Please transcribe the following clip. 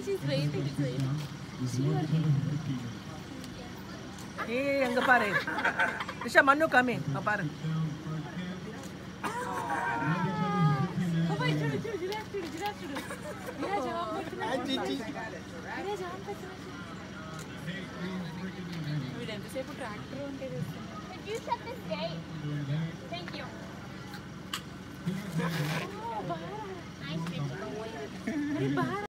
She's waiting. Hey, அங்க பாரு. Risha, Manu coming. அங்க பாரு. You shut this gate. Thank you. Nice.